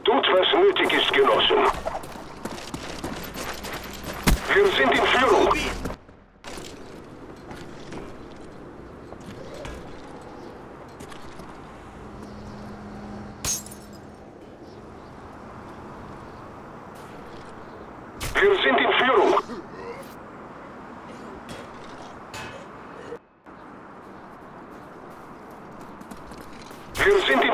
Tut, was nötig ist, Genossen. Wir sind in Führung. Wir sind in Führung. Wir sind in